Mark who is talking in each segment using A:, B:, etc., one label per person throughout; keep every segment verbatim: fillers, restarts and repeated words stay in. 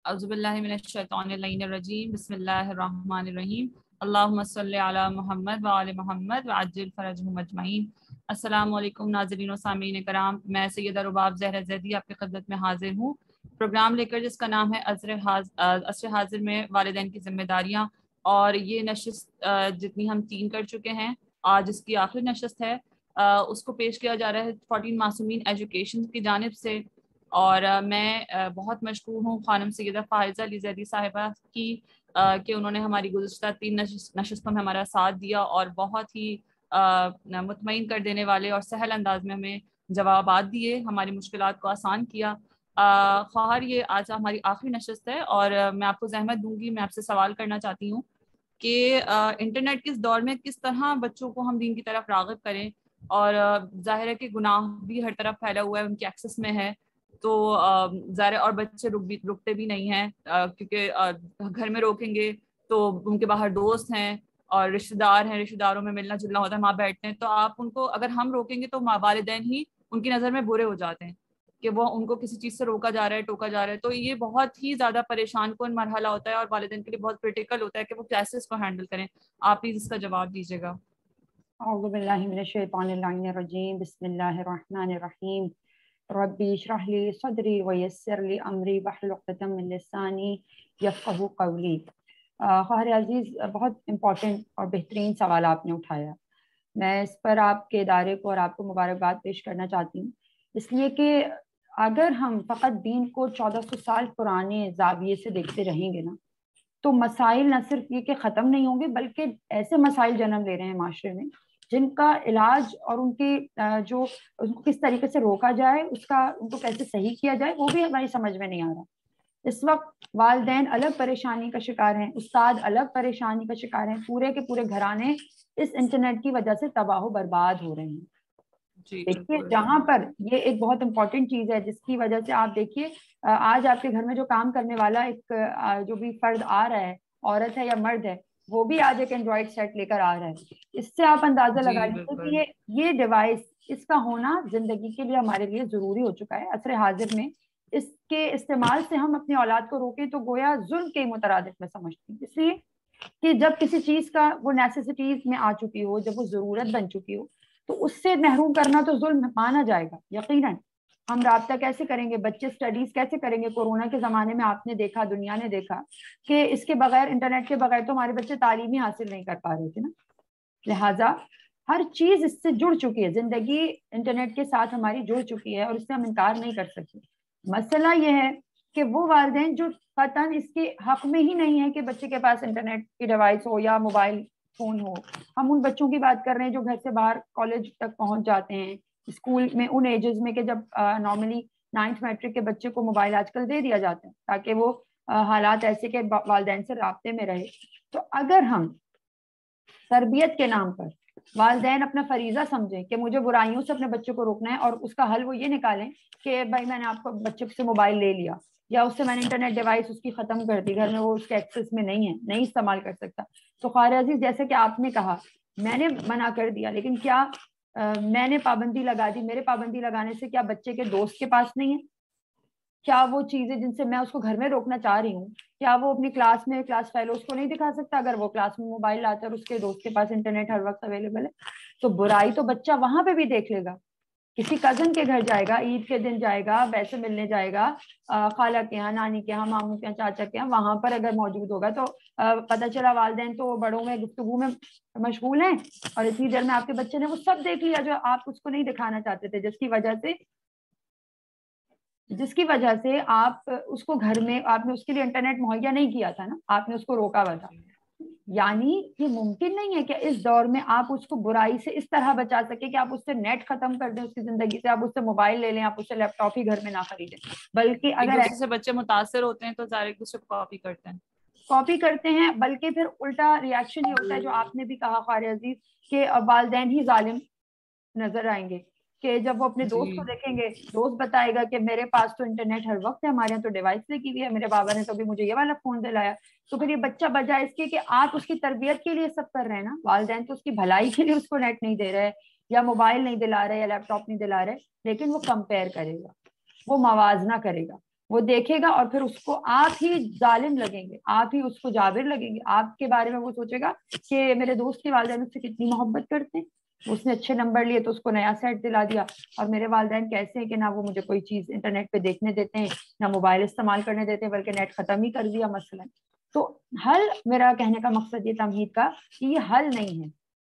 A: اعوذ باللہ من الشیطان الرجیم بسم اللہ الرحمن الرحیم اللہم صلی علی محمد وآل محمد وعجل فرجہم اجمعین۔ السلام علیکم ناظرین و سامعین کرام، میں سیدہ رباب زہرہ زیدی آپ کی خدمت میں حاضر ہوں، پروگرام لے کر جس کا نام ہے عصر حاضر حاضر میں والدین کی ذمہ داریاں، اور یہ نشست جتنی ہم تین کر چکے ہیں، آج اس کی آخری نشست ہے۔ اس کو پیش کیا جا رہا ہے فورٹین معصومین ایجوکیشن کی جانب سے، اور میں بہت مشکور ہوں خانم سیدہ فائزہ علی زیدی صاحبہ کی کہ انہوں نے ہماری گزشتہ تین نشستوں میں ہمارا ساتھ دیا اور بہت ہی مطمئن کر دینے والے اور سہل انداز میں ہمیں جوابات دیے، ہماری مشکلات کو آسان کیا۔ خواہر یہ آج ہماری آخری نشست ہے، اور میں آپ کو زحمت دوں گی، میں آپ سے سوال کرنا چاہتی ہوں کہ انٹرنیٹ کے اس دور میں کس طرح بچوں کو ہم دین کی طرف راغب کریں، اور ظاہر ہے کہ گناہ بھی ہر طرف پھیلا ہوا ہے، ان کے ایکسس میں ہے، تو ظاہر اور بچے رک بھی رکتے بھی نہیں ہیں، کیونکہ گھر میں روکیں گے تو ان کے باہر دوست ہیں اور رشتہ دار ہیں، رشتہ داروں میں ملنا جلنا ہوتا ہے، وہاں بیٹھتے ہیں، تو آپ ان کو اگر ہم روکیں گے تو والدین ہی ان کی نظر میں برے ہو جاتے ہیں کہ وہ ان کو کسی چیز سے روکا جا رہا ہے، ٹوکا جا رہا ہے، تو یہ بہت ہی زیادہ پریشان کن مرحلہ ہوتا ہے اور والدین کے لیے بہت کریٹیکل ہوتا ہے کہ وہ کیسے اس کو ہینڈل کریں۔ آپ پلیز اس کا جواب دیجیے گا۔
B: اعوذ باللہ من الشیطان اللعین الرجیم بسم اللہ الرحمن الرحیم ربی اشرح لی صدری ویسر لی امری واحلل عقدۃ من لسانی یفقہوا قولی۔ خواہر عزیز، بہت امپورٹنٹ اور بہترین سوال آپ نے اٹھایا۔ میں اس پر آپ کے ادارے کو اور آپ کو مبارکباد پیش کرنا چاہتی ہوں، اس لیے کہ اگر ہم فقط دین کو چودہ سو سال پرانے زاویے سے دیکھتے رہیں گے نا، تو مسائل نہ صرف یہ کہ ختم نہیں ہوں گے، بلکہ ایسے مسائل جنم لے رہے ہیں معاشرے میں جن کا علاج اور ان کی جو ان کو کس طریقے سے روکا جائے، اس کا ان کو کیسے صحیح کیا جائے، وہ بھی ہماری سمجھ میں نہیں آ رہا۔ اس وقت والدین الگ پریشانی کا شکار ہیں، استاد الگ پریشانی کا شکار ہیں، پورے کے پورے گھرانے اس انٹرنیٹ کی وجہ سے تباہ و برباد ہو رہے ہیں۔
A: جی
B: دیکھیے، جہاں پر یہ ایک بہت امپورٹنٹ چیز ہے جس کی وجہ سے آپ دیکھیے آج آپ کے گھر میں جو کام کرنے والا ایک جو بھی فرد آ رہا ہے، عورت ہے یا مرد ہے، وہ بھی آج ایک اینڈرائڈ سیٹ لے کر آ رہا ہے۔ اس سے آپ اندازہ لگا لیجیے کہ یہ یہ ڈیوائس، اس کا ہونا زندگی کے لیے ہمارے لیے ضروری ہو چکا ہے۔ عصر حاضر میں اس کے استعمال سے ہم اپنی اولاد کو روکیں تو گویا ظلم کے مترادف میں سمجھتی ہوں، اس لیے کہ جب کسی چیز کا وہ نیسیسٹیز میں آ چکی ہو، جب وہ ضرورت بن چکی ہو، تو اس سے محروم کرنا تو ظلم مانا جائے گا یقیناً۔ ہم رابطہ کیسے کریں گے، بچے اسٹڈیز کیسے کریں گے؟ کورونا کے زمانے میں آپ نے دیکھا، دنیا نے دیکھا کہ اس کے بغیر، انٹرنیٹ کے بغیر تو ہمارے بچے تعلیم ہی حاصل نہیں کر پا رہے تھے نا۔ لہٰذا ہر چیز اس سے جڑ چکی ہے، زندگی انٹرنیٹ کے ساتھ ہماری جڑ چکی ہے اور اس سے ہم انکار نہیں کر سکتے۔ مسئلہ یہ ہے کہ وہ والدین جو قطعاً اس کے حق میں ہی نہیں ہے کہ بچے کے پاس انٹرنیٹ کی ڈیوائس ہو یا موبائل فون ہو، ہم ان بچوں کی بات کر رہے ہیں جو گھر سے باہر کالج تک پہنچ جاتے ہیں، اسکول میں ان ایجز میں کہ جب نارملی نائنتھ میٹرک کے بچے کو موبائل آج کل دے دیا جاتا ہے تاکہ وہ حالات ایسے کہ والدین سے رابطے میں رہے۔ تو اگر ہم تربیت کے نام پر والدین اپنا فریضہ سمجھیں کہ مجھے برائیوں سے اپنے بچوں کو روکنا ہے، اور اس کا حل وہ یہ نکالیں کہ بھائی میں نے آپ کو بچے سے موبائل لے لیا یا اس سے میں نے انٹرنیٹ ڈیوائس اس کی ختم کر دی، گھر میں وہ اس کے ایکسس میں نہیں ہے، نہیں استعمال کر سکتا، تو خواہر عزیز جیسے کہ آپ نے کہا میں نے منع کر دیا، لیکن کیا میں نے پابندی لگا دی؟ میرے پابندی لگانے سے کیا بچے کے دوست کے پاس نہیں ہے؟ کیا وہ چیزیں جن سے میں اس کو گھر میں روکنا چاہ رہی ہوں، کیا وہ اپنی کلاس میں کلاس فیلوز کو نہیں دکھا سکتا اگر وہ کلاس میں موبائل لاتا ہے اور اس کے دوست کے پاس انٹرنیٹ ہر وقت اویلیبل ہے؟ تو برائی تو بچہ وہاں پہ بھی دیکھ لے گا، کسی کزن کے گھر جائے گا، عید کے دن جائے گا، ویسے ملنے جائے گا، خالہ کے یہاں، نانی کے یہاں، ماموں کے یہاں، چاچا کے یہاں، وہاں پر اگر موجود ہوگا تو پتہ چلا والدین تو بڑوں میں گفتگو میں مشغول ہیں اور اتنی دیر میں آپ کے بچے نے وہ سب دیکھ لیا جو آپ اس کو نہیں دکھانا چاہتے تھے، جس کی وجہ سے جس کی وجہ سے آپ اس کو گھر میں آپ نے اس کے لیے انٹرنیٹ مہیا نہیں کیا تھا نا، آپ نے اس کو روکا ہوا تھا۔ یعنی یہ ممکن نہیں ہے کہ اس دور میں آپ اس کو برائی سے اس طرح بچا سکے کہ آپ اس سے نیٹ ختم کر دیں اس کی زندگی سے، آپ اس سے موبائل لے لیں، آپ اس سے لیپ ٹاپ ہی گھر میں نہ خریدیں، بلکہ اگر
A: ایک دوسرے سے بچے متاثر ہوتے ہیں تو ظاہر ایک دوسرے کو کاپی کرتے ہیں
B: کاپی کرتے ہیں بلکہ پھر الٹا ریاکشن یہ ہوتا ہے جو آپ نے بھی کہا خواہر عزیز کہ والدین ہی ظالم نظر آئیں گے کہ جب وہ اپنے دوست کو دیکھیں گے، دوست بتائے گا کہ میرے پاس تو انٹرنیٹ ہر وقت ہے، ہمارے یہاں تو ڈیوائس لگی ہوئی ہے، میرے بابا نے تو بھی مجھے یہ والا فون دلایا، تو پھر یہ بچہ بجائے اس کے کہ آپ اس کی تربیت کے لیے سب کر رہے ہیں نا، والدین تو اس کی بھلائی کے لیے اس کو نیٹ نہیں دے رہے یا موبائل نہیں دلا رہے یا لیپ ٹاپ نہیں دلا رہے، لیکن وہ کمپیئر کرے گا، وہ موازنہ کرے گا، وہ دیکھے گا اور پھر اس کو آپ ہی ظالم لگیں گے, آپ ہی اس کو جابر لگیں گے, آپ کے بارے میں وہ سوچے گا کہ میرے دوست کے والدین اس سے کتنی محبت کرتے ہیں, اس نے اچھے نمبر لیے تو اس کو نیا سیٹ دلا دیا, اور میرے والدین کیسے ہیں کہ نہ وہ مجھے کوئی چیز انٹرنیٹ پہ دیکھنے دیتے ہیں, نہ موبائل استعمال کرنے دیتے ہیں, بلکہ نیٹ ختم ہی کر دیا مثلا. تو حل, میرا کہنے کا مقصد یہ تمہید کا کہ یہ حل نہیں ہے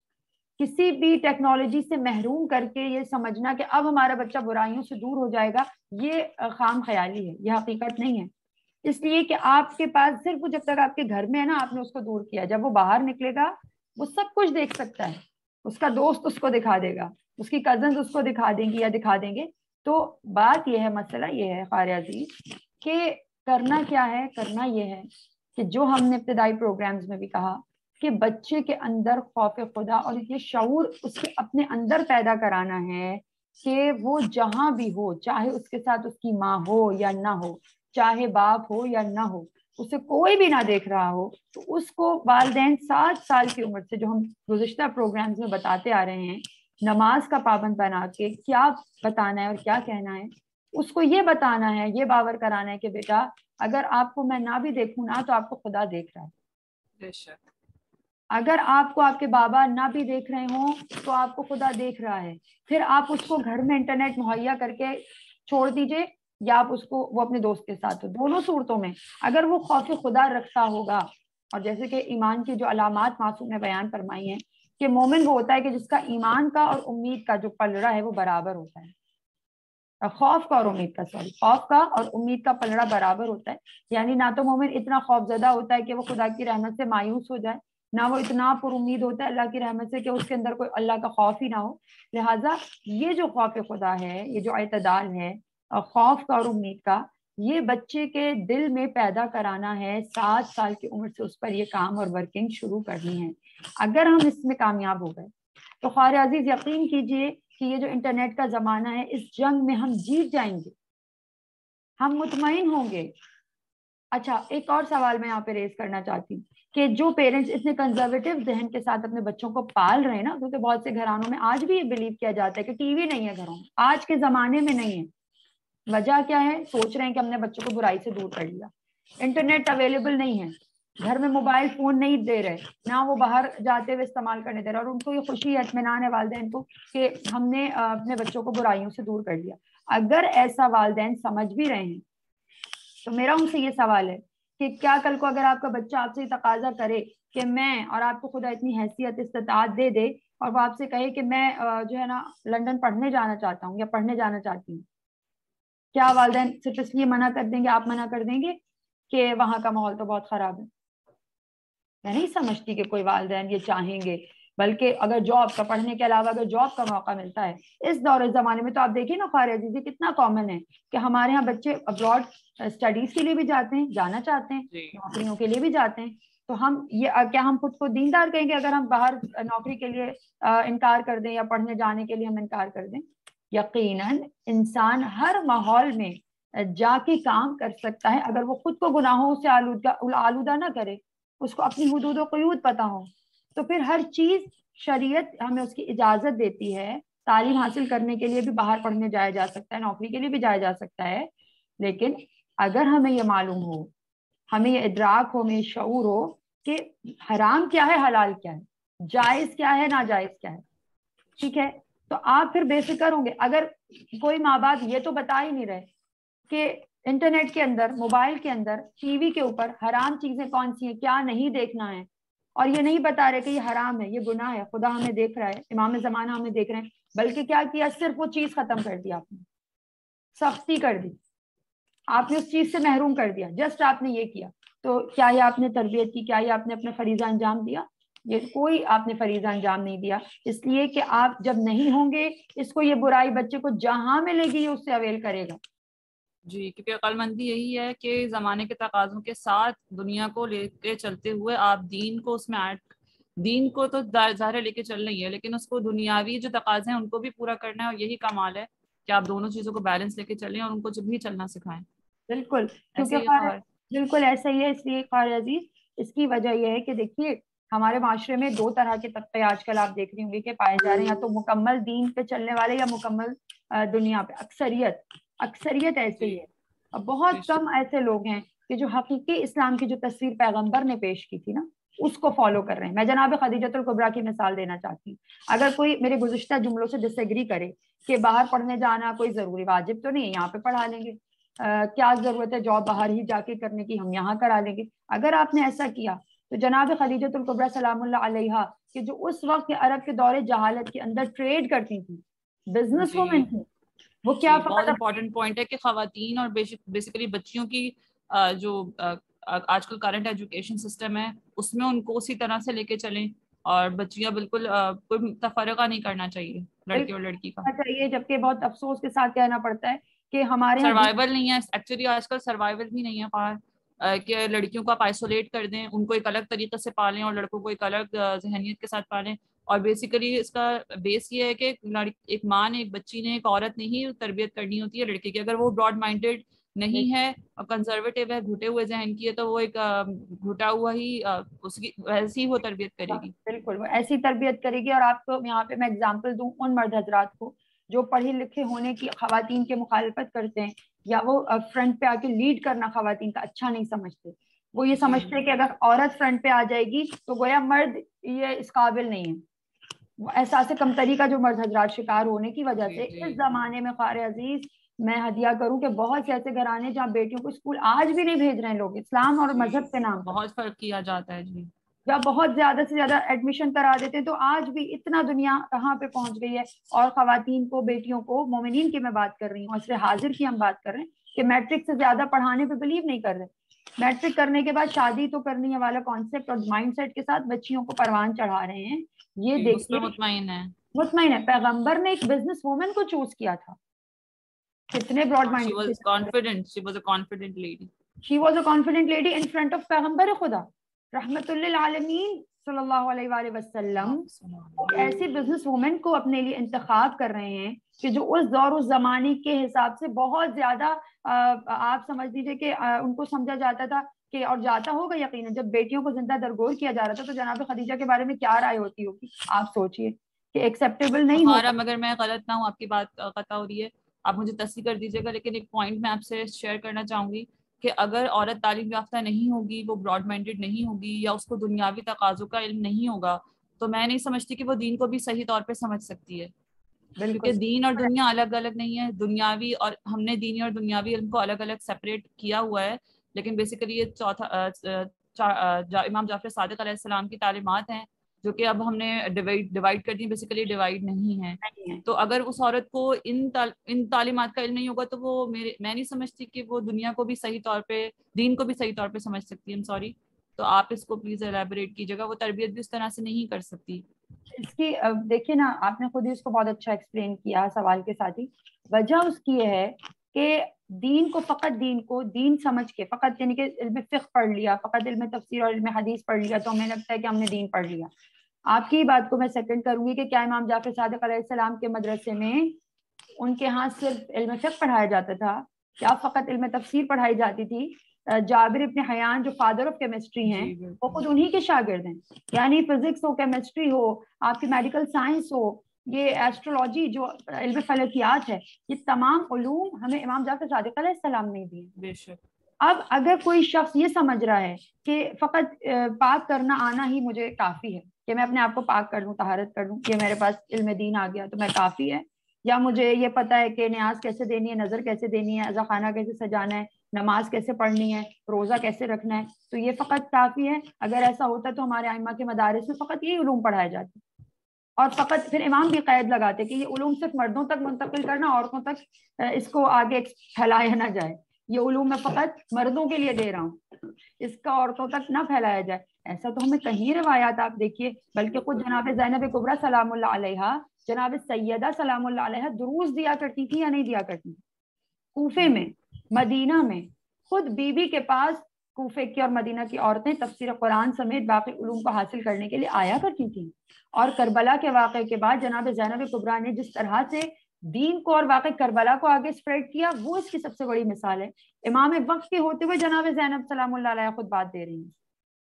B: کسی بھی ٹیکنالوجی سے محروم کر کے یہ سمجھنا کہ اب ہمارا بچہ برائیوں سے دور ہو جائے گا, یہ خام خیالی ہے, یہ حقیقت نہیں ہے. اس لیے کہ آپ کے پاس صرف جب تک آپ کے گھر میں ہے نا, آپ نے اس کو دور کیا, جب وہ باہر نکلے گا وہ سب کچھ دیکھ سکتا ہے, اس کا دوست اس کو دکھا دے گا, اس کی کزنز اس کو دکھا دیں گی یا دکھا دیں گے. تو بات یہ ہے, مسئلہ یہ ہے قاری عزیز کہ کرنا کیا ہے, کرنا یہ ہے کہ جو ہم نے ابتدائی پروگرامز میں بھی کہا کہ بچے کے اندر خوف خدا اور یہ شعور اس کے اپنے اندر پیدا کرانا ہے کہ وہ جہاں بھی ہو, چاہے اس کے ساتھ اس کی ماں ہو یا نہ ہو, چاہے باپ ہو یا نہ ہو, اسے کوئی بھی نہ دیکھ رہا ہو, تو اس کو والدین سات سال کی عمر سے, جو ہم گزشتہ پروگرامز میں بتاتے آ رہے ہیں, نماز کا پابند بنا کے کیا بتانا ہے اور کیا کہنا ہے, اس کو یہ بتانا ہے, یہ باور کرانا ہے کہ بیٹا اگر آپ کو میں نہ بھی دیکھوں نا تو آپ کو خدا دیکھ رہا ہے.
A: بے شک.
B: اگر آپ کو آپ کے بابا نہ بھی دیکھ رہے ہوں تو آپ کو خدا دیکھ رہا ہے. پھر آپ اس کو گھر میں انٹرنیٹ مہیا کر کے چھوڑ دیجئے, یا آپ اس کو وہ اپنے دوست کے ساتھ ہو, دونوں صورتوں میں اگر وہ خوف خدا رکھتا ہوگا, اور جیسے کہ ایمان کی جو علامات معصوم نے بیان فرمائی ہیں کہ مومن وہ ہوتا ہے کہ جس کا ایمان کا اور امید کا جو پلڑا ہے وہ برابر ہوتا ہے, خوف کا اور امید کا سوری خوف کا اور امید کا پلڑا برابر ہوتا ہے. یعنی نہ تو مومن اتنا خوف زدہ ہوتا ہے کہ وہ خدا کی رحمت سے مایوس ہو جائے, نہ وہ اتنا پر امید ہوتا ہے اللہ کی رحمت سے کہ اس کے اندر کوئی اللہ کا خوف ہی نہ ہو. لہٰذا یہ جو خوف خدا ہے, یہ جو اعتدال ہے خوف کا اور امید کا, یہ بچے کے دل میں پیدا کرانا ہے, سات سال کی عمر سے اس پر یہ کام اور ورکنگ شروع کرنی ہے. اگر ہم اس میں کامیاب ہو گئے تو قاری عزیز یقین کیجئے کہ یہ جو انٹرنیٹ کا زمانہ ہے, اس جنگ میں ہم جیت جائیں گے, ہم مطمئن ہوں گے. اچھا, ایک اور سوال میں یہاں پہ ریز کرنا چاہتی ہوں کہ جو پیرنٹس اتنے کنزرویٹو ذہن کے ساتھ اپنے بچوں کو پال رہے ہیں نا, کیونکہ بہت سے گھرانوں میں آج بھی یہ بلیو کیا جاتا ہے کہ ٹی وی نہیں ہے گھروں میں, آج کے زمانے میں نہیں ہے. وجہ کیا ہے؟ سوچ رہے ہیں کہ ہم نے بچوں کو برائی سے دور کر لیا, انٹرنیٹ اویلیبل نہیں ہے, گھر میں موبائل فون نہیں دے رہے, نہ وہ باہر جاتے ہوئے استعمال کرنے دے رہے, اور ان کو یہ خوشی اطمینان ہے والدین کو کہ ہم نے اپنے بچوں کو برائیوں سے دور کر لیا. اگر ایسا والدین سمجھ بھی رہے ہیں تو میرا ان سے یہ سوال ہے کہ کیا کل کو اگر آپ کا بچہ آپ سے تقاضا کرے کہ میں, اور آپ کو خدا اتنی حیثیت استطاعت دے دے اور وہ آپ سے کہے کہ میں جو ہے نا لندن پڑھنے جانا چاہتا ہوں یا پڑھنے جانا چاہتی ہوں, کیا والدین صرف اس لیے منع کر دیں گے, آپ منع کر دیں گے کہ وہاں کا ماحول تو بہت خراب ہے؟ میں نہیں سمجھتی کہ کوئی والدین یہ چاہیں گے, بلکہ اگر جاب کا, پڑھنے کے علاوہ اگر جاب کا موقع ملتا ہے اس دور زمانے میں, تو آپ دیکھیے نا قاری عزیزی کتنا کامن ہے کہ ہمارے ہاں بچے ابراڈ اسٹڈیز کے لیے بھی جاتے ہیں, جانا چاہتے ہیں, نوکریوں کے لیے بھی جاتے ہیں. تو ہم یہ کیا ہم خود کو دیندار کہیں گے اگر ہم باہر نوکری کے لیے انکار کر دیں یا پڑھنے جانے کے لیے ہم انکار کر دیں؟ یقیناً انسان ہر ماحول میں جا کے کام کر سکتا ہے اگر وہ خود کو گناہوں سے آلودہ آلودہ نہ کرے, اس کو اپنی حدود و قیود پتہ ہو. تو پھر ہر چیز شریعت ہمیں اس کی اجازت دیتی ہے, تعلیم حاصل کرنے کے لیے بھی باہر پڑھنے جایا جا سکتا ہے, نوکری کے لیے بھی جایا جا سکتا ہے, لیکن اگر ہمیں یہ معلوم ہو, ہمیں یہ ادراک ہو, ہمیں شعور ہو کہ حرام کیا ہے, حلال کیا ہے, جائز کیا ہے, ناجائز کیا ہے, ٹھیک ہے, تو آپ پھر بے فکر ہوں گے. اگر کوئی ماں باپ یہ تو بتا ہی نہیں رہے کہ انٹرنیٹ کے اندر, موبائل کے اندر, ٹی وی کے اوپر حرام چیزیں کون سی ہیں, کیا نہیں دیکھنا ہے, اور یہ نہیں بتا رہے کہ یہ حرام ہے, یہ گناہ ہے, خدا ہمیں دیکھ رہا ہے, امام زمانہ ہمیں دیکھ رہے ہیں, بلکہ کیا کیا, صرف وہ چیز ختم کر دی, آپ نے سختی کر دی, آپ نے اس چیز سے محروم کر دیا, جسٹ آپ نے یہ کیا. تو کیا یہ آپ نے تربیت کی, کیا یہ آپ نے اپنا فریضہ انجام دیا؟ یہ کوئی آپ نے فریضہ انجام نہیں دیا, اس لیے کہ آپ جب نہیں ہوں گے, اس کو یہ برائی بچے کو جہاں ملے گی اس سے اویل کرے گا.
A: جی, کیونکہ عقل مندی یہی ہے کہ زمانے کے تقاضوں کے ساتھ دنیا کو لے کے چلتے ہوئے آپ دین کو اس میں ایڈ, دین کو تو ظاہر لے کے چلنا ہی ہے, لیکن اس کو دنیاوی جو تقاضے ہیں ان کو بھی پورا کرنا ہے, اور یہی کمال ہے کہ آپ دونوں چیزوں کو بیلنس لے کے چلیں اور ان کو جب بھی چلنا سکھائیں.
B: بالکل,
A: ایسے
B: کیونکہ
A: ہی
B: بالکل ایسا ہی ہے. اس لیے قاری عزیز اس کی وجہ یہ ہے کہ دیکھیے ہمارے معاشرے میں دو طرح کے طبقے آج کل آپ دیکھ رہی ہوں گے کہ پائے جا رہے ہیں, یا تو مکمل دین پہ چلنے والے یا مکمل دنیا پہ. اکثریت اکثریت ایسے ہی ہے, بہت کم ایسے لوگ ہیں کہ جو حقیقی اسلام کی جو تصویر پیغمبر نے پیش کی تھی نا اس کو فالو کر رہے ہیں. میں جناب خدیجۃ الکبریٰ کی مثال دینا چاہتی ہوں. اگر کوئی میرے گزشتہ جملوں سے ڈس ایگری کرے کہ باہر پڑھنے جانا کوئی ضروری واجب تو نہیں ہے, یہاں پہ پڑھا لیں گے, کیا ضرورت ہے جاب باہر ہی جا کے کرنے کی, ہم یہاں کرا لیں گے. اگر آپ نے ایسا کیا تو جناب خدیجۃ الکبریٰ سلام اللہ علیہا کہ جو اس وقت عرب کے دور جہالت کے اندر ٹریڈ کرتی تھی, بزنس وومن تھی, وہ کیا
A: بہت امپورٹنٹ پوائنٹ ہے کہ خواتین اور بیسیکلی بچیوں کی جو آج کل کرنٹ ایجوکیشن سسٹم ہے اس میں ان کو اسی طرح سے لے کے چلیں, اور بچیاں بالکل کوئی تفرقہ نہیں کرنا چاہیے لڑکے اور لڑکی کا
B: چاہیے. جبکہ بہت افسوس کے ساتھ کہنا پڑتا ہے کہ ہمارے
A: سروائیول نہیں ہے ایکچولی, آج کل سروائیول بھی نہیں ہے باہر کہ لڑکیوں کو آپ آئسولیٹ کر دیں, ان کو ایک الگ طریقے سے پالیں اور لڑکوں کو ایک الگ ذہنیت کے ساتھ پالیں. اور بیسیکلی اس کا بیس یہ ہے کہ ایک ماں نے, ایک بچی نے, ایک عورت نے ہی تربیت کرنی ہوتی ہے لڑکے کی. اگر وہ براڈ مائنڈیڈ نہیں ہے اور کنزرویٹو ہے, گھٹے ہوئے ذہن کی ہے, تو وہ ایک گھٹا ہوا ہی اس کی ویسی وہ تربیت کرے گی.
B: بالکل وہ ایسی تربیت کرے گی. اور آپ کو یہاں پہ میں اگزامپل دوں ان مرد حضرات کو جو پڑھے لکھے ہونے کی خواتین کے مخالفت کرتے ہیں, یا وہ فرنٹ پہ آ کے لیڈ کرنا خواتین کا اچھا نہیں سمجھتے. وہ یہ سمجھتے ہیں کہ اگر عورت فرنٹ پہ آ جائے گی تو گویا مرد یہ اس قابل نہیں ہے. وہ احساس کمتری کا جو مرد حضرات شکار ہونے کی وجہ سے اس زمانے میں خار عزیز میں ہدیہ کروں کہ بہت سے ایسے گھرانے جہاں بیٹیوں کو اسکول آج بھی نہیں بھیج رہے ہیں لوگ, اسلام اور مذہب کے نام پر
A: بہت فرق کیا جاتا ہے جی,
B: یا بہت زیادہ سے زیادہ ایڈمیشن کرا دیتے ہیں. تو آج بھی اتنا دنیا کہاں پہ پہنچ گئی ہے. اور خواتین کو, بیٹیوں کو, مومنین کی میں بات کر رہی ہوں, عصر حاضر کی ہم بات کر رہے ہیں کہ میٹرک سے زیادہ پڑھانے پہ بلیو نہیں کر رہے. میٹرک کرنے کے بعد شادی تو کرنی ہے والا کانسیپٹ اور مائنڈ سیٹ کے ساتھ بچیوں کو پروان چڑھا رہے ہیں. یہ دیکھیے
A: مطمئن ہے
B: مطمئن ہے پیغمبر نے ایک بزنس وومن کو چوز کیا تھا. کتنے broad mind,
A: she was confident, she was a confident lady,
B: she was a confident lady in front of پیغمبر خدا رحمت للعالمین صلی اللہ علیہ وآلہ وسلم. ایسی بزنس وومن کو اپنے لیے انتخاب کر رہے ہیں کہ جو اس دور اس زمانے کے حساب سے بہت زیادہ آپ سمجھ لیجیے کہ ان کو سمجھا جاتا تھا کہ, اور جاتا ہوگا یقیناً, جب بیٹیوں کو زندہ درگور کیا جا رہا تھا تو جناب خدیجہ کے بارے میں کیا رائے ہوتی ہوگی. آپ سوچئے کہ ایکسیپٹیبل نہیں ہوگا.
A: اگر میں غلط نہ ہوں, آپ کی بات قطع ہو رہی ہے, آپ مجھے تصحیح کر دیجیے گا, لیکن ایک پوائنٹ میں آپ سے شیئر کرنا چاہوں گی کہ اگر عورت تعلیم یافتہ نہیں ہوگی, وہ براڈ مائنڈیڈ نہیں ہوگی, یا اس کو دنیاوی تقاضوں کا علم نہیں ہوگا, تو میں نہیں سمجھتی کہ وہ دین کو بھی صحیح طور پہ سمجھ سکتی ہے. کیونکہ دین اور دنیا الگ الگ نہیں ہے. دنیاوی اور ہم نے دینی اور دنیاوی علم کو الگ الگ سپریٹ کیا ہوا ہے, لیکن بیسیکلی یہ چوتھا امام جعفر صادق علیہ السلام کی تعلیمات ہیں جو کہ اب ہم نے ڈیوائڈ ڈیوائڈ کر دی, بیسیکلی ڈیوائڈ نہیں ہے. تو اگر اس عورت کو ان ان تعلیمات کا علم نہیں ہوگا تو وہ میرے میں نہیں سمجھتی کہ وہ دنیا کو بھی صحیح طور پہ, دین کو بھی صحیح طور پہ سمجھ سکتی ہے. سوری, تو آپ اس کو پلیز ایلیبوریٹ کیجیے گا. وہ تربیت بھی اس طرح سے نہیں کر سکتی.
B: اس کی دیکھیے نا, آپ نے خود ہی اس کو بہت اچھا ایکسپلین کیا سوال کے ساتھ ہی. وجہ اس کی یہ ہے کہ دین کو فقط دین کو دین سمجھ کے, فقط یعنی کہ علم فقہ پڑھ لیا, فقط علم تفسیر اور علم حدیث پڑھ لیا تو ہمیں لگتا ہے کہ ہم نے دین پڑھ لیا. آپ کی بات کو میں سیکنڈ کروں گی کہ کیا امام جعفر صادق علیہ السلام کے مدرسے میں ان کے ہاں صرف علم فقہ پڑھایا جاتا تھا, کیا فقط علم تفسیر پڑھائی جاتی تھی؟ جابر ابن حیان جو فادر آف کیمسٹری ہیں وہ خود انہی کے شاگرد ہیں. یعنی فزکس ہو, کیمسٹری ہو, آپ کی میڈیکل سائنس ہو, یہ ایسٹرولوجی جو علم فلکیات ہے, یہ تمام علوم ہمیں امام جعفر صادق علیہ السلام نے دیے.
A: بے شک.
B: اب اگر کوئی شخص یہ سمجھ رہا ہے کہ فقط پاک کرنا آنا ہی مجھے کافی ہے, کہ میں اپنے آپ کو پاک کر لوں, طہارت کر لوں, کہ میرے پاس علم دین آ گیا تو میں کافی ہے, یا مجھے یہ پتا ہے کہ نیاز کیسے دینی ہے, نظر کیسے دینی ہے, عزا خانہ کیسے سجانا ہے, نماز کیسے پڑھنی ہے, روزہ کیسے رکھنا ہے, تو یہ فقط کافی ہے. اگر ایسا ہوتا تو ہمارے ائمہ کے مدارس میں فقط یہی علوم پڑھائے جاتے, اور فقط پھر امام بھی قید لگاتے کہ یہ علوم صرف مردوں تک منتقل کرنا, عورتوں تک اس کو آگے پھیلایا نہ جائے, یہ علوم میں فقط مردوں کے لیے دے رہا ہوں, اس کا عورتوں تک نہ پھیلایا جائے. ایسا تو ہمیں کہیں روایات آپ دیکھیے, بلکہ خود جناب زینب کبریٰ سلام اللہ علیہا, جناب سیدہ سلام اللہ علیہا دروس دیا کرتی تھی یا نہیں دیا کرتی تھی؟ کوفے میں, مدینہ میں, خود بی بی کے پاس کوفے کی اور مدینہ کی عورتیں تفسیر قرآن سمیت باقی علوم کو حاصل کرنے کے لیے آیا کرتی تھیں. اور کربلا کے واقعے کے بعد جناب زینب کبریٰ نے جس طرح سے دین کو اور واقع کربلا کو آگے سپریڈ کیا, وہ اس کی سب سے بڑی مثال ہے. امام وقت کے ہوتے ہوئے جناب زینب سلام اللہ علیہ خود بات دے رہی ہیں.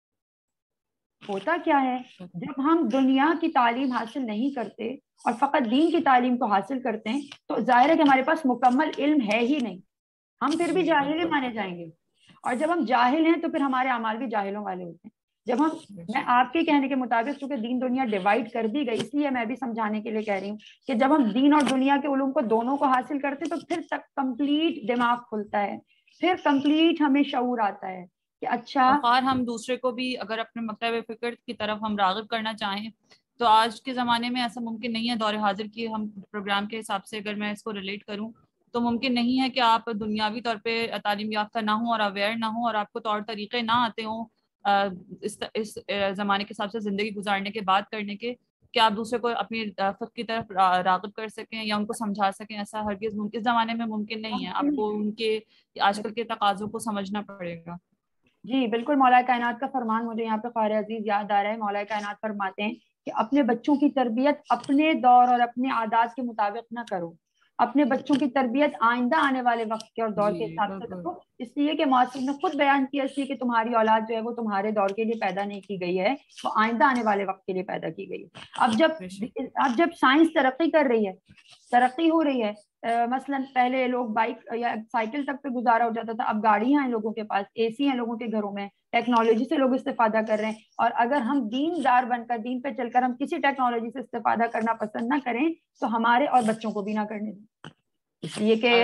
B: ہوتا کیا ہے, جب ہم دنیا کی تعلیم حاصل نہیں کرتے اور فقط دین کی تعلیم کو حاصل کرتے ہیں تو ظاہر ہے کہ ہمارے پاس مکمل علم ہے ہی نہیں. ہم پھر بھی جاہل ہی مانے جائیں گے. اور جب ہم جاہل ہیں تو پھر ہمارے اعمال بھی جاہلوں والے ہوتے ہیں. جب ہم میں آپ کے کہنے کے مطابق چونکہ دین دنیا ڈیوائڈ کر دی گئی، اس لیے میں بھی سمجھانے کے لیے کہہ رہی ہوں کہ جب ہم دین اور دنیا کے علوم کو دونوں کو حاصل کرتے تو پھر تک کمپلیٹ دماغ کھلتا ہے، پھر کمپلیٹ ہمیں شعور آتا ہے کہ اچھا.
A: اور ہم دوسرے کو بھی اگر اپنے مکتب فکر کی طرف ہم راغب کرنا چاہیں تو آج کے زمانے میں ایسا ممکن نہیں ہے. دور حاضر کی ہم پروگرام کے حساب سے اگر میں اس کو ریلیٹ کروں تو ممکن نہیں ہے کہ آپ دنیاوی طور پہ تعلیم یافتہ نہ ہوں اور اویئر نہ ہوں اور آپ کو طور طریقے نہ آتے ہوں اس اس زمانے کے حساب سے زندگی گزارنے کے بعد کرنے کے، کہ آپ دوسرے کو اپنی فقہ کی طرف راغب کر سکیں یا ان کو سمجھا سکیں. ایسا ہرگز ممکن اس زمانے میں ممکن نہیں ہے. آپ کو ان کے آج کل کے تقاضوں کو سمجھنا پڑے گا.
B: جی بالکل، مولا کائنات کا فرمان مجھے یہاں پہ قاری عزیز یاد آ رہا ہے. مولا کائنات فرماتے ہیں کہ اپنے بچوں کی تربیت اپنے دور اور اپنے عادات کے مطابق نہ کرو، اپنے بچوں کی تربیت آئندہ آنے والے وقت کے اور دور کے حساب سے کرو. اس لیے کہ معصوم نے خود بیان کیا اس لیے کہ تمہاری اولاد جو ہے وہ تمہارے دور کے لیے پیدا نہیں کی گئی ہے، وہ آئندہ آنے والے وقت کے لیے پیدا کی گئی ہے. اب جب اب جب سائنس ترقی کر رہی ہے، ترقی ہو رہی ہے، مثلا پہلے لوگ بائک یا سائیکل تک پہ گزارا ہو جاتا تھا، اب گاڑیاں ہیں لوگوں کے پاس، اے سی ہیں لوگوں کے گھروں میں، ٹیکنالوجی سے لوگ استفادہ کر رہے ہیں. اور اگر ہم دین دار بن کر دین پہ چل کر ہم کسی ٹیکنالوجی سے استفادہ کرنا پسند نہ کریں تو ہمارے اور بچوں کو بھی نہ کرنے دیں، اس لیے کہ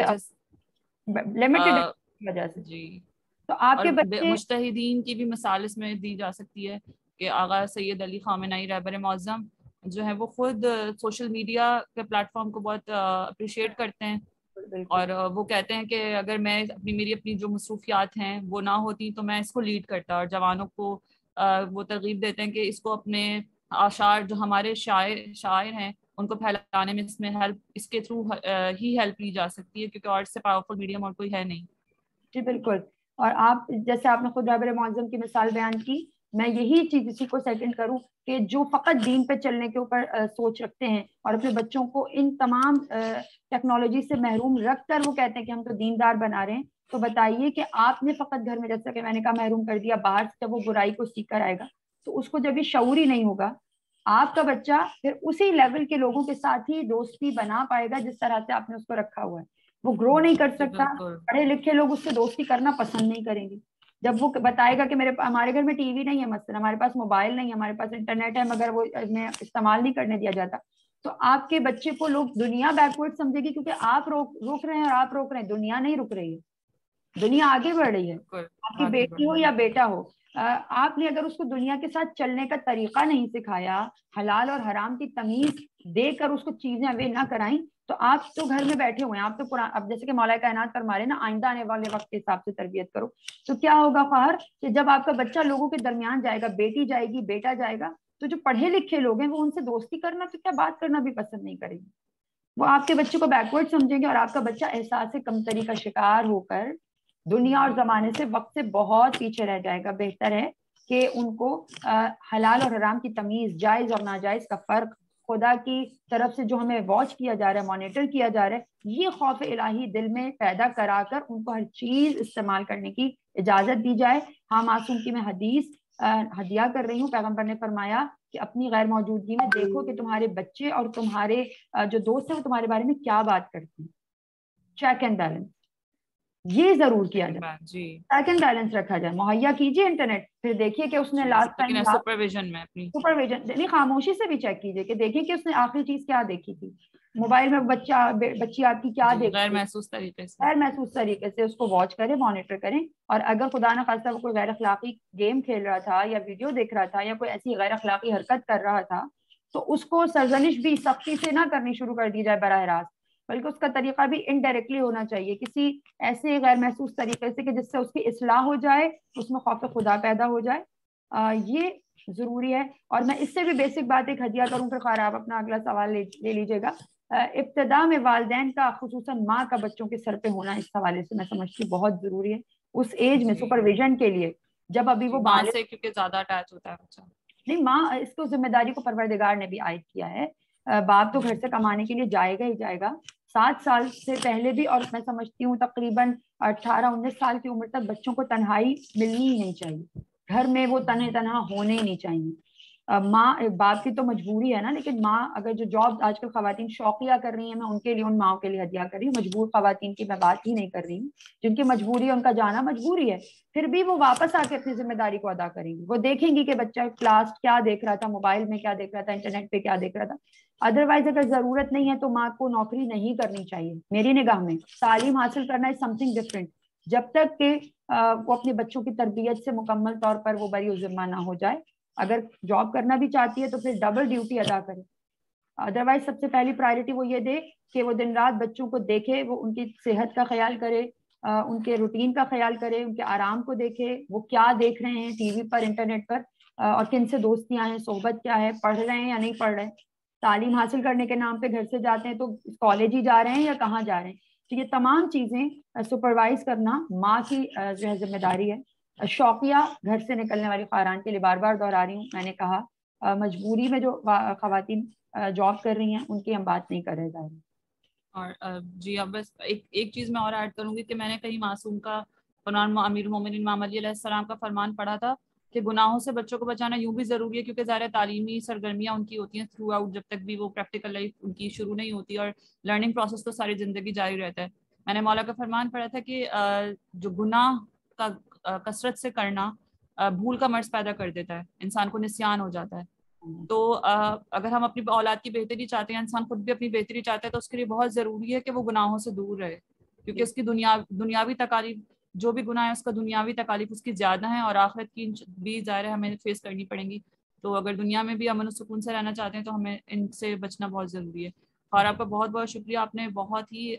B: لمیٹڈ وجہ سے.
A: جی
B: تو آپ کے بچے
A: مجتہدین کی بھی مثال اس میں دی جا سکتی ہے کہ آغا سید علی خامنہئی رہبر معظم جو ہے وہ خود سوشل میڈیا کے پلیٹ فارم کو بہت اپریشیٹ کرتے ہیں اور وہ کہتے ہیں کہ اگر میں اپنی میری اپنی جو مصروفیات ہیں وہ نہ ہوتی تو میں اس کو لیڈ کرتا. اور جوانوں کو وہ ترغیب دیتے ہیں کہ اس کو اپنے اشعار جو ہمارے شاعر شاعر ہیں ان کو پھیلانے میں اس میں ہیلپ اس کے تھرو ہی ہیلپ لی جا سکتی ہے کیونکہ اور سے پاورفل میڈیم اور کوئی ہے نہیں.
B: جی بالکل. اور آپ جیسے آپ نے خود رہبر معظم کی مثال بیان کی، میں یہی چیز اسی کو سیکنڈ کروں کہ جو فقط دین پہ چلنے کے اوپر سوچ رکھتے ہیں اور اپنے بچوں کو ان تمام ٹیکنالوجی سے محروم رکھ کر وہ کہتے ہیں کہ ہم تو دیندار بنا رہے ہیں، تو بتائیے کہ آپ نے فقط گھر میں جیسا کہ میں نے کہا محروم کر دیا، باہر سے جب وہ برائی کو سیکھ کر آئے گا تو اس کو جب یہ شعور ہی نہیں ہوگا، آپ کا بچہ پھر اسی لیول کے لوگوں کے ساتھ ہی دوستی بنا پائے گا جس طرح سے آپ نے اس کو رکھا ہوا ہے. وہ گرو نہیں کر سکتا. پڑھے لکھے لوگ اس سے دوستی کرنا پسند نہیں کریں گے. جب وہ بتائے گا کہ میرے ہمارے گھر میں ٹی وی نہیں ہے، مثلا ہمارے پاس موبائل نہیں ہے، ہمارے پاس انٹرنیٹ ہے مگر وہ استعمال نہیں کرنے دیا جاتا، تو آپ کے بچے کو لوگ دنیا بیکورڈ سمجھے گی کیونکہ آپ روک روک رہے ہیں اور آپ روک رہے ہیں. دنیا نہیں رک رہی ہے، دنیا آگے بڑھ رہی ہے. آپ کی بیٹی ہو یا بیٹا ہو، آپ نے اگر اس کو دنیا کے ساتھ چلنے کا طریقہ نہیں سکھایا، حلال اور حرام کی تمیز دے کر اس کو چیزیں اوے نہ کرائیں، تو آپ تو گھر میں بیٹھے ہوئے ہیں، آپ تو قرآن اب جیسے کہ مولا کائنات فرما رہے ہیں نا آئندہ آنے والے وقت کے حساب سے تربیت کرو. تو کیا ہوگا فہر کہ جب آپ کا بچہ لوگوں کے درمیان جائے گا، بیٹی جائے گی، بیٹا جائے گا، تو جو پڑھے لکھے لوگ ہیں وہ ان سے دوستی کرنا تو کیا بات کرنا بھی پسند نہیں کریں گے. وہ آپ کے بچے کو بیکورڈ سمجھیں گے اور آپ کا بچہ احساس کمتری کا شکار ہو کر دنیا اور زمانے سے وقت سے بہت پیچھے رہ جائے گا. بہتر ہے کہ ان کو حلال اور حرام کی تمیز، جائز اور ناجائز کا فرق، خدا کی طرف سے جو ہمیں واچ کیا جا رہا ہے، مانیٹر کیا جا رہا ہے، یہ خوف الہی دل میں پیدا کرا کر ان کو ہر چیز استعمال کرنے کی اجازت دی جائے. ہاں معصوم کی میں حدیث ہدیہ کر رہی ہوں. پیغمبر نے فرمایا کہ اپنی غیر موجودگی میں دیکھو کہ تمہارے بچے اور تمہارے جو دوست ہیں وہ تمہارے بارے میں کیا بات کرتے ہیں. چیک اینڈ بیلنس یہ ضرور کیا جائے، چیک اینڈ بیلنس رکھا جائے. مہیا کیجیے انٹرنیٹ، پھر دیکھیے کہ اس نے لاسٹ ٹائم
A: سپرویژن میں اپنی
B: سپرویژن نہیں، خاموشی سے بھی چیک کیجیے کہ دیکھیے کہ اس نے آخری چیز کیا دیکھی تھی. موبائل میں بچہ بچی آپ کی کیا دیکھ
A: غیر محسوس طریقے سے
B: غیر محسوس طریقے سے اس کو واچ کریں، مانیٹر کریں. اور اگر خدا نہ خواستہ وہ کوئی غیر اخلاقی گیم کھیل رہا تھا یا ویڈیو دیکھ رہا تھا یا کوئی ایسی غیر اخلاقی حرکت کر رہا تھا تو اس کو سرزنش بھی سختی سے نہ کرنی شروع کر دی جائے براہ راست، بلکہ اس کا طریقہ بھی انڈائریکٹلی ہونا چاہیے، کسی ایسے غیر محسوس طریقے سے کہ جس سے اس کی اصلاح ہو جائے، اس میں خوف خدا پیدا ہو جائے. آ, یہ ضروری ہے. اور میں اس سے بھی بیسک بات ایک ہدیہ کروں، پھر خیر آپ اپنا اگلا سوال لے لیجیے گا. ابتدا میں والدین کا، خصوصاً ماں کا بچوں کے سر پہ ہونا اس حوالے سے میں سمجھتی ہوں بہت ضروری ہے اس ایج میں سپرویژن کے لیے، جب ابھی وہ
A: ماں سے کیونکہ زیادہ اٹیچ ہوتا ہے بچہ.
B: نہیں، ماں اس کو ذمہ داری کو پروردگار نے بھی عائد کیا ہے. باپ تو گھر سے کمانے کے لیے جائے گا ہی جائے گا. سات سال سے پہلے بھی، اور میں سمجھتی ہوں تقریباً اٹھارہ انیس سال کی عمر تک بچوں کو تنہائی ملنی ہی نہیں چاہیے. گھر میں وہ تنہے تنہا ہونے ہی نہیں چاہیے. ماں باپ کی تو مجبوری ہے نا، لیکن ماں اگر جو جاب آج کل خواتین شوقیہ کر رہی ہیں، میں ان کے لیے ان ماؤں کے لیے ہدیہ کر رہی ہوں، مجبور خواتین کی میں بات ہی نہیں کر رہی ہوں، جن کی مجبوری ہے ان کا جانا مجبوری ہے، پھر بھی وہ واپس آ کے اپنی ذمہ داری کو ادا کریں گی. وہ دیکھیں گی کہ بچہ کلاس کیا دیکھ رہا تھا، موبائل میں کیا دیکھ رہا تھا، انٹرنیٹ پہ کیا دیکھ رہا تھا. ادروائز اگر ضرورت نہیں ہے تو ماں کو نوکری نہیں کرنی چاہیے میری نگاہ میں. تعلیم حاصل کرنا ہے سم تھنگ ڈفرینٹ، جب تک کہ وہ اپنے بچوں کی تربیت سے مکمل طور پر وہ بری و ذمہ نہ ہو جائے. اگر جاب کرنا بھی چاہتی ہے تو پھر ڈبل ڈیوٹی ادا کرے. ادروائز سب سے پہلی پرائرٹی وہ یہ دے کہ وہ دن رات بچوں کو دیکھے، وہ ان کی صحت کا خیال کرے، ان کے روٹین کا خیال کرے، ان کے آرام کو دیکھے، وہ کیا دیکھ رہے ہیں ٹی وی پر، انٹرنیٹ پر، اور کن سے دوستیاں ہیں، صحبت کیا ہے، پڑھ رہے ہیں یا نہیں پڑھ رہے ہیں، تعلیم حاصل کرنے کے نام پہ گھر سے جاتے ہیں تو کالج ہی جا رہے ہیں یا کہاں جا رہے ہیں. تو یہ تمام چیزیں سپروائز کرنا ماں کی جو ہے ذمہ داری ہے. شوقیہ گھر سے نکلنے والی خاران کے لیے بار بار دہرا رہی ہوں، میں نے کہا مجبوری میں جو خواتین جاب کر رہی ہیں ان کی ہم بات نہیں کر رہے ظاہر.
A: اور جی اب بس ایک ایک چیز میں اور ایڈ کروں گی کہ میں نے کہیں معصوم کا قرآن امیر المومنین امام علی علیہ السلام کا فرمان پڑھا تھا کہ گناہوں سے بچوں کو بچانا یوں بھی ضروری ہے کیونکہ ظاہر تعلیمی سرگرمیاں ان کی ہوتی ہیں تھرو آؤٹ جب تک بھی وہ پریکٹیکل لائف ان کی شروع نہیں ہوتی، اور لرننگ پروسیس تو ساری زندگی جاری رہتا ہے. میں نے مولا کا فرمان پڑھا تھا کہ جو گناہ کا کثرت سے کرنا بھول کا مرض پیدا کر دیتا ہے، انسان کو نسیان ہو جاتا ہے. تو اگر ہم اپنی اولاد کی بہتری چاہتے ہیں، انسان خود بھی اپنی بہتری چاہتا ہے، تو اس کے لیے بہت ضروری ہے کہ وہ گناہوں سے دور رہے، کیونکہ اس کی دنیا دنیاوی تکالیف جو بھی گناہ ہے اس کا دنیاوی تکالیف اس کی زیادہ ہیں، اور آخرت کی بھی ظاہر ہے ہمیں فیس کرنی پڑیں گی. تو اگر دنیا میں بھی امن و سکون سے رہنا چاہتے ہیں تو ہمیں ان سے بچنا بہت ضروری ہے. اور آپ کا بہت بہت شکریہ، آپ نے بہت ہی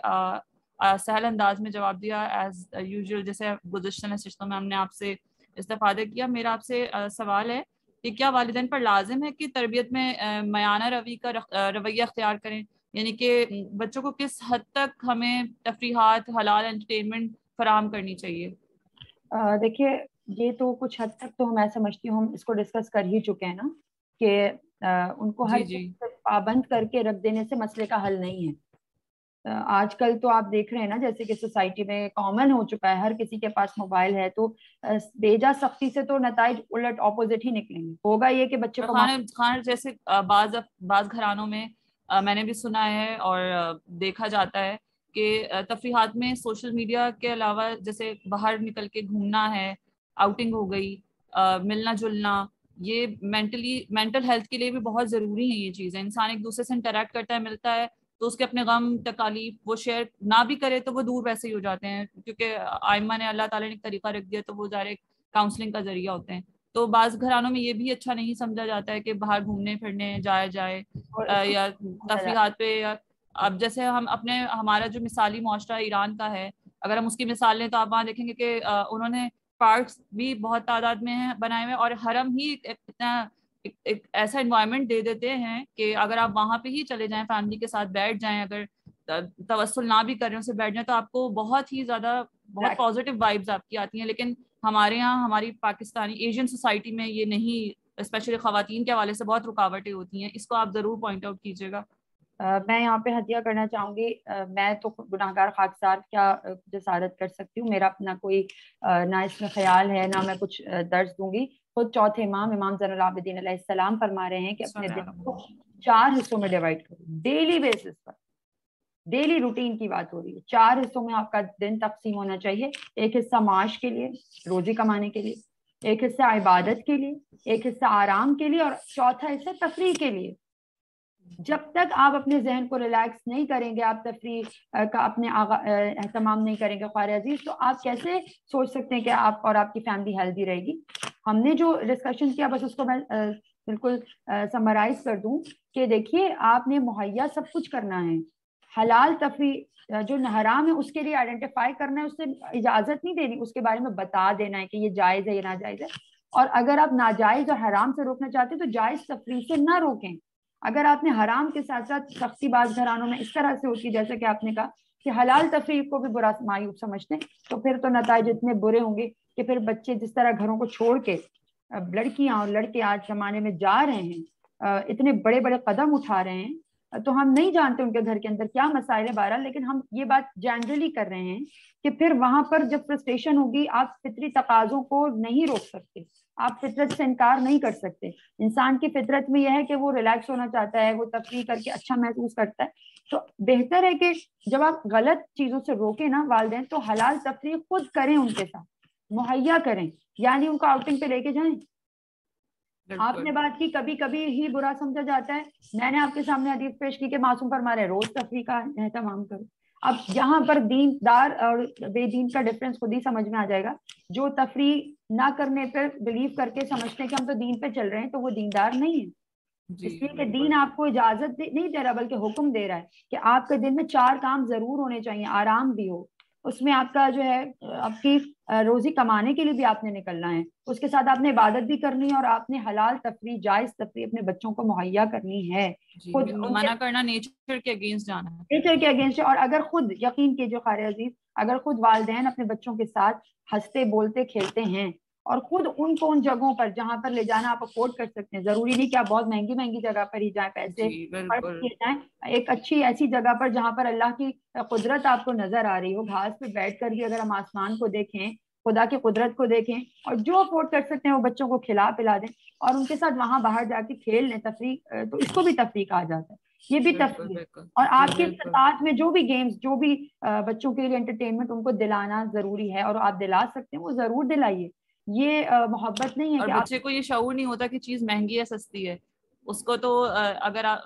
A: سہل انداز میں جواب دیا ایز یوزول، جیسے گزشتہ نشستوں میں ہم نے آپ سے استفادہ کیا. میرا آپ سے سوال ہے کہ کیا والدین پر لازم ہے کہ تربیت میں میانہ روی کا رویہ اختیار کریں، یعنی کہ بچوں کو کس حد تک ہمیں تفریحات، حلال انٹرٹینمنٹ فراہم کرنی چاہیے؟
B: دیکھیے یہ تو کچھ حد تک تو میں سمجھتی ہوں ہم اس کو ڈسکس کر ہی چکے ہیں نا، کہ ان کو ہر
A: جی جی
B: پابند کر کے رکھ دینے سے مسئلے کا حل نہیں ہے. آج کل تو آپ دیکھ رہے ہیں نا جیسے کہ سوسائٹی میں کامن ہو چکا ہے، ہر کسی کے پاس موبائل ہے، تو بیجا سختی سے تو نتائج الٹ اپوزٹ ہی نکلیں گے. ہوگا یہ کہ بچے کو
A: خانہ خانہ جیسے بعض بعض گھرانوں میں میں نے بھی سنا ہے اور دیکھا جاتا ہے کہ تفریحات میں سوشل میڈیا کے علاوہ جیسے باہر نکل کے گھومنا ہے، آؤٹنگ ہو گئی، ملنا جلنا، یہ مینٹلی مینٹل ہیلتھ کے لیے بھی بہت ضروری ہے. یہ چیزیں انسان ایک دوسرے سے انٹریکٹ کرتا ہے، ملتا ہے، تو اس کے اپنے غم تکالیف وہ شیئر نہ بھی کرے تو وہ دور ویسے ہی ہو جاتے ہیں، کیونکہ آئمہ نے اللہ تعالیٰ نے ایک طریقہ رکھ دیا تو وہ ظاہر کاؤنسلنگ کا ذریعہ ہوتے ہیں. تو بعض گھرانوں میں یہ بھی اچھا نہیں سمجھا جاتا ہے کہ باہر گھومنے پھرنے جایا جائے یا تفریحات پہ. اب جیسے ہم اپنے ہمارا جو مثالی معاشرہ ایران کا ہے، اگر ہم اس کی مثال لیں تو آپ وہاں دیکھیں گے کہ انہوں نے پارکس بھی بہت تعداد میں بنائے ہوئے، اور حرم ہی اتنا ایک ایسا انوائرمنٹ دے دیتے ہیں کہ اگر آپ وہاں پہ ہی چلے جائیں فیملی کے ساتھ بیٹھ جائیں، اگر توسل نہ بھی کر رہے ہیں اسے بیٹھ جائیں، تو آپ کو بہت ہی زیادہ بہت پازیٹیو وائبز آپ کی آتی ہیں. لیکن ہمارے یہاں ہماری پاکستانی ایشین سوسائٹی میں یہ نہیں، اسپیشلی خواتین کے حوالے سے بہت رکاوٹیں ہوتی ہیں. اس کو آپ ضرور پوائنٹ آؤٹ کیجیے گا.
B: میں یہاں پہ ہدیہ کرنا چاہوں گی. میں تو گناہ گار خاکسار کیا جسارت کر سکتی ہوں، میرا اپنا کوئی نہ اس میں خیال ہے نہ میں کچھ درس دوں گی. خود چوتھے امام امام زین العابدین علیہ السلام فرما رہے ہیں کہ اپنے دن کو چار حصوں میں ڈیوائڈ کرو، ڈیلی بیسس پر، ڈیلی روٹین کی بات ہو رہی ہے. چار حصوں میں آپ کا دن تقسیم ہونا چاہیے. ایک حصہ معاش کے لیے، روزی کمانے کے لیے، ایک حصہ عبادت کے لیے، ایک حصہ آرام کے لیے، اور چوتھا حصہ تفریح کے لیے. جب تک آپ اپنے ذہن کو ریلیکس نہیں کریں گے، آپ تفریح کا اپنے اہتمام نہیں کریں گے خواہر عزیز، تو آپ کیسے سوچ سکتے ہیں کہ آپ اور آپ کی فیملی ہیلدی رہے گی. ہم نے جو ڈسکشن کیا بس اس کو میں بالکل سمرائز کر دوں کہ دیکھیے آپ نے مہیا سب کچھ کرنا ہے. حلال تفریح جو حرام ہے اس کے لیے آئیڈینٹیفائی کرنا ہے، اس سے اجازت نہیں دینی، اس کے بارے میں بتا دینا ہے کہ یہ جائز ہے یہ ناجائز ہے. اور اگر آپ ناجائز اور حرام سے روکنا چاہتے ہیں تو جائز تفریح سے نہ روکیں. اگر آپ نے حرام کے ساتھ ساتھ سختی باز گھرانوں میں اس طرح سے ہوتی ہے جیسے کہ آپ نے کہا کہ حلال تفریح کو بھی برا معیوب سمجھتے ہیں، تو پھر تو نتائج اتنے برے ہوں گے کہ پھر بچے جس طرح گھروں کو چھوڑ کے لڑکیاں اور لڑکے آج زمانے میں جا رہے ہیں، اتنے بڑے بڑے قدم اٹھا رہے ہیں، تو ہم نہیں جانتے ان کے گھر کے اندر کیا مسائل ہے بہرحال، لیکن ہم یہ بات جنرلی کر رہے ہیں کہ پھر وہاں پر جب فرسٹریشن ہوگی آپ فطری تقاضوں کو نہیں روک سکتے، آپ فطرت سے انکار نہیں کر سکتے. انسان کی فطرت میں یہ ہے کہ وہ ریلیکس ہونا چاہتا ہے، وہ تفریح کر کے اچھا محسوس کرتا ہے. تو بہتر ہے کہ جب آپ غلط چیزوں سے روکیں نا والدین، تو حلال تفریح خود کریں، ان کے ساتھ مہیا کریں، یعنی ان کو آؤٹنگ پہ لے کے جائیں. آپ نے بات کی کبھی کبھی ہی برا سمجھا جاتا ہے، میں نے آپ کے سامنے حدیث پیش کی کہ معصوم فرما رہے روز تفریح کا اہتمام کرو. اب یہاں پر دین دار اور بے دین کا ڈفرنس خود ہی سمجھ میں آ جائے گا. جو تفریح نہ کرنے پر بلیو کر کے سمجھتے ہیں کہ ہم تو دین پہ چل رہے ہیں، تو وہ دیندار نہیں ہے. اس لیے کہ دین آپ کو اجازت نہیں دے رہا بلکہ حکم دے رہا ہے کہ آپ کے دن میں چار کام ضرور ہونے چاہیے، آرام بھی ہو، اس میں آپ کا جو ہے آپ کی روزی کمانے کے لیے بھی آپ نے نکلنا ہے، اس کے ساتھ آپ نے عبادت بھی کرنی ہے، اور آپ نے حلال تفریح جائز تفریح اپنے بچوں کو مہیا کرنی ہے.
A: خود منع کرنا نیچر کے اگینسٹ جانا ہے،
B: نیچر کے اگینسٹ ہے. اور اگر خود یقین کیجیے قاری عزیز، اگر خود والدین اپنے بچوں کے ساتھ ہنستے بولتے کھیلتے ہیں اور خود ان کو ان جگہوں پر جہاں پر لے جانا آپ افورڈ کر سکتے ہیں، ضروری نہیں کہ آپ بہت مہنگی مہنگی جگہ پر ہی جائیں، پیسے خرچ کیے جائیں، ایک اچھی ایسی جگہ پر جہاں پر اللہ کی قدرت آپ کو نظر آ رہی ہو، گھاس پہ بیٹھ کر بھی اگر ہم آسمان کو دیکھیں، خدا کی قدرت کو دیکھیں، اور جو افورڈ کر سکتے ہیں وہ بچوں کو کھلا پلا دیں اور ان کے ساتھ وہاں باہر جا کے کھیل لیں، تفریح، تو اس کو بھی تفریح کہا جاتا ہے، یہ بھی تفریح. اور آپ کے ساتھ میں جو بھی گیمز، جو بھی بچوں کے لیے انٹرٹینمنٹ ان کو دلانا ضروری ہے، اور آپ دلا سکتے ہیں وہ ضرور دلائیے. یہ محبت نہیں ہے
A: اور
B: کہ
A: بچے کو یہ شعور نہیں ہوتا کہ چیز مہنگی ہے سستی ہے، اس کو تو اگر آپ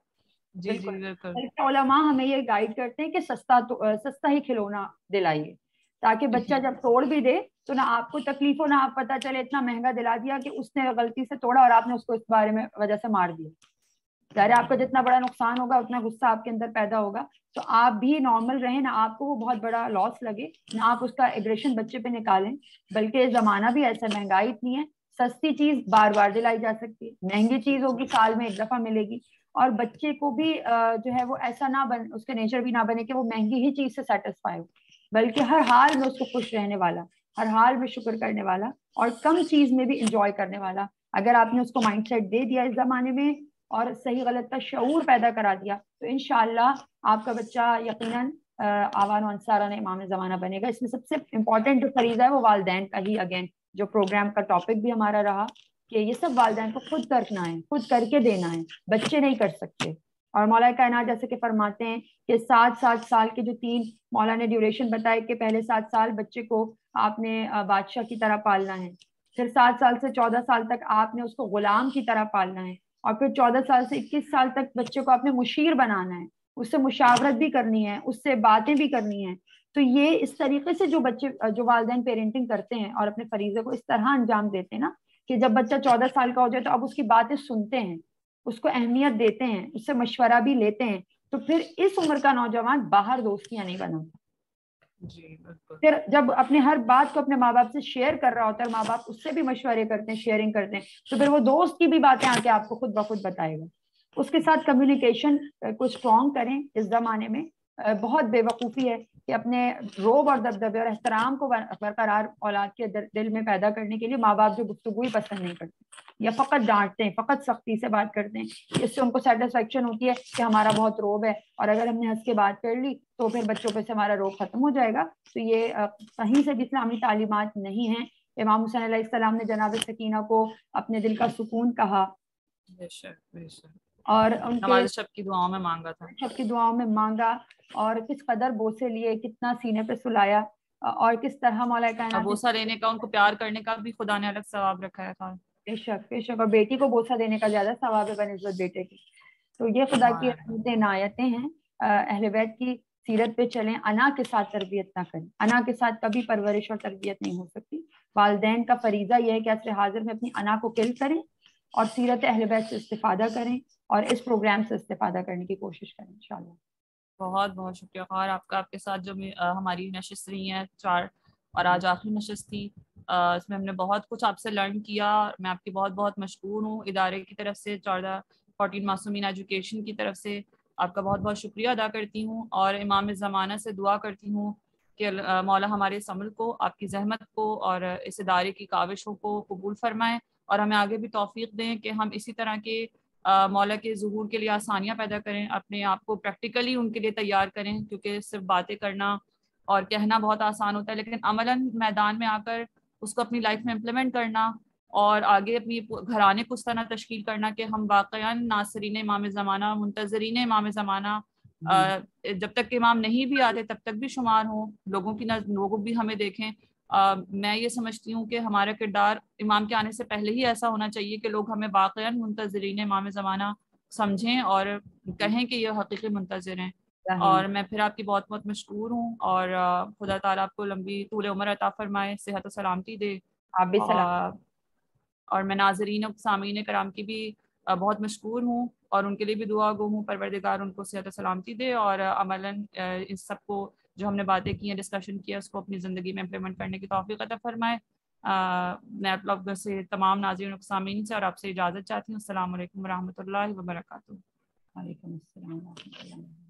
A: جی جی بالکل
B: علماء ہمیں یہ گائیڈ کرتے ہیں کہ سستا تو سستا ہی کھلونا دلائیے، تاکہ بچہ جب توڑ بھی دے تو نہ آپ کو تکلیف ہو، نہ آپ پتہ چلے اتنا مہنگا دلا دیا کہ اس نے غلطی سے توڑا اور آپ نے اس کو اس بارے میں وجہ سے مار دیا. ظاہر آپ کا جتنا بڑا نقصان ہوگا اتنا غصہ آپ کے اندر پیدا ہوگا. تو آپ بھی نارمل رہیں، نہ آپ کو وہ بہت بڑا لاس لگے، نہ آپ اس کا ایگریشن بچے پہ نکالیں. بلکہ زمانہ بھی ایسا، مہنگائی اتنی ہے، سستی چیز بار بار دلائی جا سکتی ہے، مہنگی چیز ہوگی سال میں ایک دفعہ ملے گی. اور بچے کو بھی جو ہے وہ ایسا نہ بن، اس کے نیچر بھی نہ بنے کہ وہ مہنگی ہی چیز سے سیٹسفائی ہو، بلکہ ہر حال میں اس کو خوش رہنے والا، ہر حال میں شکر کرنے والا، اور کم چیز میں بھی انجوائے کرنے والا. اگر آپ نے اس کو مائنڈ سیٹ دے دیا اس زمانے میں اور صحیح غلط کا شعور پیدا کرا دیا، تو انشاءاللہ آپ کا بچہ یقیناً آوان و انصارہ نے امام زمانہ بنے گا. اس میں سب سے امپورٹنٹ جو فریضہ ہے وہ والدین کا ہی، اگین جو پروگرام کا ٹاپک بھی ہمارا رہا، کہ یہ سب والدین کو خود کرنا ہے، خود کر کے دینا ہے، بچے نہیں کر سکتے. اور مولا کائنات جیسے کہ فرماتے ہیں کہ سات سات سال کے جو تین مولا نے ڈیوریشن بتائے کہ پہلے سات سال بچے کو آپ نے بادشاہ کی طرح پالنا ہے، پھر سات سال سے چودہ سال تک آپ نے اس کو غلام کی طرح پالنا ہے، اور پھر چودہ سال سے اکیس سال تک بچے کو آپ نے مشیر بنانا ہے، اس سے مشاورت بھی کرنی ہے، اس سے باتیں بھی کرنی ہیں. تو یہ اس طریقے سے جو بچے جو والدین پیرنٹنگ کرتے ہیں اور اپنے فریضے کو اس طرح انجام دیتے ہیں نا، کہ جب بچہ چودہ سال کا ہو جائے تو اب اس کی باتیں سنتے ہیں، اس کو اہمیت دیتے ہیں، اس سے مشورہ بھی لیتے ہیں. تو پھر اس عمر کا نوجوان باہر دوستیاں نہیں بناتا.
A: جی بالکل.
B: پھر جب اپنے ہر بات کو اپنے ماں باپ سے شیئر کر رہا ہوتا ہے، ماں باپ اس سے بھی مشورے کرتے ہیں، شیئرنگ کرتے ہیں، تو پھر وہ دوست کی بھی باتیں آ کے آپ کو خود بخود بتائے گا. اس کے ساتھ کمیونیکیشن کو اسٹرانگ کریں. اس زمانے میں بہت بے وقوفی ہے کہ اپنے روب اور دبدبے اور احترام کو برقرار اولاد کے دل میں پیدا کرنے کے لیے ماں باپ جو گفتگو ہی پسند نہیں کرتے، یا فقط ڈانٹتے ہیں، فقط سختی سے بات کرتے ہیں، اس سے ان کو سیٹسفیکشن ہوتی ہے کہ ہمارا بہت روب ہے، اور اگر ہم نے ہنس کے بات کر لی تو پھر بچوں پہ سے ہمارا روب ختم ہو جائے گا. تو یہ کہیں سے بھی اسلامی تعلیمات نہیں ہیں. امام حسین علیہ السلام نے جناب سکینہ کو اپنے دل کا سکون کہا،
A: بے شک بے شک،
B: اور ان کے
A: نماز شب کی دعاؤں میں مانگا تھا،
B: شب کی دعاؤں میں مانگا، اور کس قدر بوسے لیے، کتنا سینے پہ سلایا، اور کس طرح مولا کائنات
A: بوسہ لینے کا، ان کو پیار کرنے کا بھی خدا نے الگ ثواب رکھا ہے.
B: بے شک بے شک. اور بیٹی کو بوسہ دینے کا زیادہ ثواب ہے بنسبت بیٹے کی. تو یہ خدا کی رحمتیں عنایتیں ہیں. اہل بیت کی سیرت پہ چلیں، انا کے ساتھ تربیت نہ کریں، انا کے ساتھ کبھی پرورش اور تربیت نہیں ہو سکتی. والدین کا فریضہ یہ ہے کہ عصر حاضر میں اپنی انا کو کل کریں اور سیرت اہل بیت سے استفادہ کریں، اور اس پروگرام سے استفادہ کرنے کی کوشش کریں انشاءاللہ.
A: بہت بہت شکریہ خواہر آپ کا، آپ کے ساتھ جو ہماری نشست رہی ہیں چار، اور آج آخری نشست تھی، اس میں ہم نے بہت کچھ آپ سے لرن کیا. میں آپ کی بہت بہت مشکور ہوں، ادارے کی طرف سے، چودہ فورٹین معصومین ایجوکیشن کی طرف سے آپ کا بہت بہت شکریہ ادا کرتی ہوں، اور امام زمانہ سے دعا کرتی ہوں کہ مولا ہمارے اس عمل کو، آپ کی زحمت کو اور اس ادارے کی کاوشوں کو قبول فرمائیں، اور ہمیں آگے بھی توفیق دیں کہ ہم اسی طرح کے مولا کے ظہور کے لیے آسانیاں پیدا کریں، اپنے آپ کو پریکٹیکلی ان کے لیے تیار کریں، کیونکہ صرف باتیں کرنا اور کہنا بہت آسان ہوتا ہے، لیکن عملاً میدان میں آ کر اس کو اپنی لائف میں امپلیمنٹ کرنا اور آگے اپنی گھرانے کو اس طرح تشکیل کرنا کہ ہم واقعاً ناصرین امام زمانہ، منتظرین امام زمانہ، جب تک کہ امام نہیں بھی آتے تب تک بھی شمار ہوں، لوگوں کی لوگوں بھی ہمیں دیکھیں۔ میں یہ سمجھتی ہوں کہ ہمارا کردار امام کے آنے سے پہلے ہی ایسا ہونا چاہیے کہ لوگ ہمیں واقعاً منتظرین امام زمانہ سمجھیں اور کہیں کہ یہ حقیقی منتظر ہیں۔ اور میں پھر آپ کی بہت بہت مشکور ہوں، اور خدا تعالیٰ آپ کو لمبی طول عمر عطا فرمائے، صحت و سلامتی دے۔
B: آپ بھی سلام۔
A: اور میں ناظرین و سامعین کرام کی بھی بہت مشکور ہوں اور ان کے لیے بھی دعا گو ہوں، پروردگار ان کو صحت و سلامتی دے، اور عملاً اس سب کو جو ہم نے باتیں کی ہیں، ڈسکشن کیا، اس کو اپنی زندگی میں امپلیمنٹ کرنے کی توفیق عطا فرمائے۔ میں آپ لوگوں سے، تمام ناظرین و سامعین سے اور آپ سے اجازت چاہتی ہوں۔ السلام علیکم ورحمۃ اللہ وبرکاتہ۔
B: وعلیکم السلام ورحمۃ اللہ۔